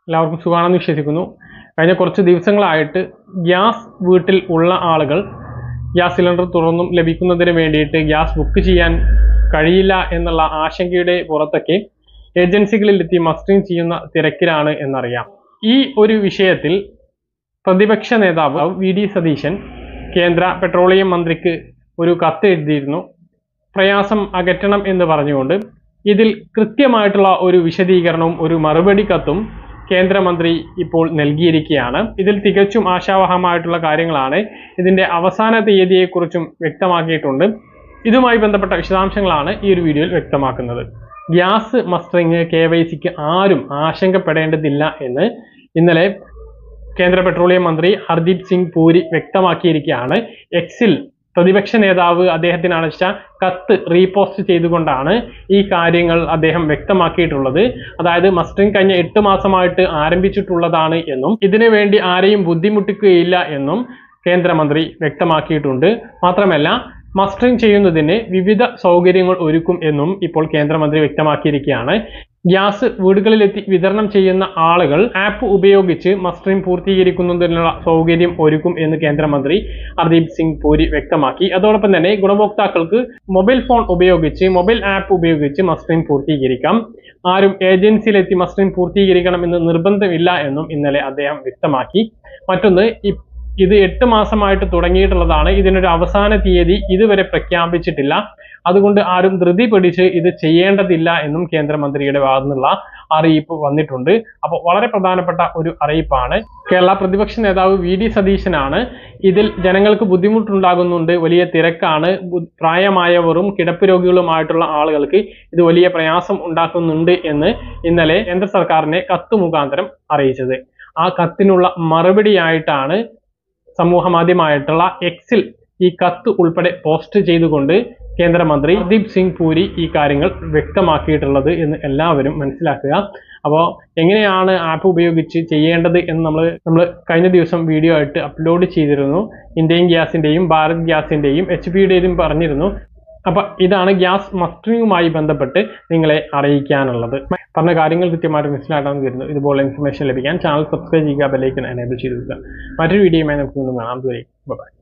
എല്ലാവർക്കും സുഖമാണെന്ന് വിശ്വസിക്കുന്നു. കഴിഞ്ഞ കുറച്ച് ദിവസങ്ങളായിട്ട് ഗ്യാസ് വീട്ടിൽ ഉള്ള ആളുകൾ ഗ്യാസ് സിലിണ്ടർ തുറന്നും ലഭിക്കുന്നതിന് വേണ്ടിയിട്ട് ഗ്യാസ് ബുക്ക് ചെയ്യാൻ കഴിയില്ല എന്നുള്ള ആശങ്കയുടെ പുറത്തൊക്കെ ഏജൻസികളിലെത്തി മസ്റ്ററിംഗ് ചെയ്യുന്ന തിരക്കിലാണ് എന്നറിയാം. ഈ ഒരു വിഷയത്തിൽ പ്രതിപക്ഷ നേതാവ് വി.ഡി. സതീശൻ കേന്ദ്ര പെട്രോളിയം മന്ത്രിക്ക് ഒരു കത്ത് എഴുതിയിരുന്നു. പ്രയാസം അകറ്റണം എന്ന് പറഞ്ഞുകൊണ്ട് ഇതിൽ കൃത്യമായിട്ടുള്ള ഒരു വിശദീകരണവും ഒരു മറുപടി കത്തും കേന്ദ്രമന്ത്രി ഇപ്പോൾ നൽകിയിരിക്കുകയാണ്. ഇതിൽ തികച്ചും ആശാവഹമായിട്ടുള്ള കാര്യങ്ങളാണ്. ഇതിന്റെ അവസാന തീയതിയെക്കുറിച്ചും വ്യക്തമാക്കിയിട്ടുണ്ട്. ഇതുമായി ബന്ധപ്പെട്ട വിശദാംശങ്ങളാണ് ഈ ഒരു വീഡിയോയിൽ വ്യക്തമാക്കുന്നത്. ഗ്യാസ് മസ്റ്ററിംഗ് KYCക്ക് ആരും ആശങ്കപ്പെടേണ്ടതില്ല എന്ന് ഇന്നലെ കേന്ദ്ര പെട്രോളിയം മന്ത്രി ഹർദീപ് സിംഗ് പൂരി വ്യക്തമാക്കിയിരിക്കുകയാണ്. എക്സിൽ പ്രതിപക്ഷ നേതാവ് അദ്ദേഹത്തിന് അയച്ച കത്ത് റീപോസ്റ്റ് ചെയ്തുകൊണ്ടാണ് ഈ കാര്യങ്ങൾ അദ്ദേഹം വ്യക്തമാക്കിയിട്ടുള്ളത്. അതായത് മസ്റ്ററിംഗ് കഴിഞ്ഞ 8 മാസമായിട്ട് ആരംഭിച്ചിട്ടുള്ളതാണ് എന്നും ഇതിനു വേണ്ടി ആരെയും ബുദ്ധിമുട്ടിക്കുകയില്ല എന്നും കേന്ദ്രമന്ത്രി വ്യക്തമാക്കിയിട്ടുണ്ട്. മാത്രമല്ല മസ്റ്ററിംഗ് ചെയ്യുന്നതിന് വിവിധ സൗകര്യങ്ങൾ ഒരുക്കും എന്നും ഇപ്പോൾ കേന്ദ്രമന്ത്രി വ്യക്തമാക്കിയിരിക്കുകയാണ്. ഗ്യാസ് വീടുകളിലെത്തി വിതരണം ചെയ്യുന്ന ആളുകൾ ആപ്പ് ഉപയോഗിച്ച് മസ്റ്ററിംഗ് പൂർത്തീകരിക്കുന്നതിനുള്ള സൗകര്യം ഒരുക്കും എന്ന് കേന്ദ്രമന്ത്രി ഹർദീപ് സിംഗ് പൂരി വ്യക്തമാക്കി. അതോടൊപ്പം തന്നെ ഗുണഭോക്താക്കൾക്ക് മൊബൈൽ ഫോൺ ഉപയോഗിച്ച് മൊബൈൽ ആപ്പ് ഉപയോഗിച്ച് മസ്റ്ററിംഗ് പൂർത്തീകരിക്കാം. ആരും ഏജൻസിയിലെത്തി മസ്റ്ററിംഗ് പൂർത്തീകരിക്കണം എന്ന് നിർബന്ധമില്ല എന്നും ഇന്നലെ അദ്ദേഹം വ്യക്തമാക്കി. മറ്റൊന്ന്, ഇത് 8 മാസമായിട്ട് തുടങ്ങിയിട്ടുള്ളതാണ്. ഇതിനൊരു അവസാന തീയതി ഇതുവരെ പ്രഖ്യാപിച്ചിട്ടില്ല. അതുകൊണ്ട് ആരും ധൃതി പിടിച്ച് ഇത് ചെയ്യേണ്ടതില്ല എന്നും കേന്ദ്രമന്ത്രിയുടെ ഭാഗത്തു നിന്നുള്ള അറിയിപ്പ് വന്നിട്ടുണ്ട്. അപ്പോൾ വളരെ പ്രധാനപ്പെട്ട ഒരു അറിയിപ്പാണ്. കേരള പ്രതിപക്ഷ നേതാവ് വി.ഡി. സതീശനാണ് ഇതിൽ ജനങ്ങൾക്ക് ബുദ്ധിമുട്ടുണ്ടാകുന്നുണ്ട്, വലിയ തിരക്കാണ്, പ്രായമായവരും കിടപ്പ് രോഗികളുമായിട്ടുള്ള ആളുകൾക്ക് ഇത് വലിയ പ്രയാസം ഉണ്ടാക്കുന്നുണ്ട് എന്ന് ഇന്നലെ കേന്ദ്ര സർക്കാരിനെ കത്ത് മുഖാന്തരം അറിയിച്ചത്. ആ കത്തിനുള്ള മറുപടിയായിട്ടാണ് സമൂഹ മാധ്യമമായിട്ടുള്ള എക്സിൽ ഈ കത്ത് ഉൾപ്പെടെ പോസ്റ്റ് ചെയ്തുകൊണ്ട് കേന്ദ്രമന്ത്രി ഹർദീപ് സിംഗ് പൂരി ഈ കാര്യങ്ങൾ വ്യക്തമാക്കിയിട്ടുള്ളത് എന്ന് എല്ലാവരും മനസ്സിലാക്കുക. അപ്പോൾ എങ്ങനെയാണ് ആപ്പ് ഉപയോഗിച്ച് ചെയ്യേണ്ടത് എന്ന് നമ്മൾ കഴിഞ്ഞ ദിവസം വീഡിയോ ആയിട്ട് അപ്ലോഡ് ചെയ്തിരുന്നു. ഇന്ത്യൻ ഗ്യാസിന്റെയും ഭാരത് ഗ്യാസിന്റെയും HP-യുടെയും പറഞ്ഞിരുന്നു. അപ്പൊ ഇതാണ് ഗ്യാസ് മസ്റ്ററിംഗുമായി ബന്ധപ്പെട്ട് നിങ്ങളെ അറിയിക്കാനുള്ളത്. പറഞ്ഞ കാര്യങ്ങൾ കൃത്യമായിട്ട് മനസ്സിലാക്കാൻ വരുന്നു. ഇതുപോലെ ഇൻഫർമേഷൻ ലഭിക്കാൻ ചാനൽ സബ്സ്ക്രൈബ് ചെയ്യുക, ബെൽ ഐക്കൺ എനേബിൾ ചെയ്ത് വെക്കുക. മറ്റൊരു വീഡിയോയുമായി നമുക്ക് കാണാം. ബൈ.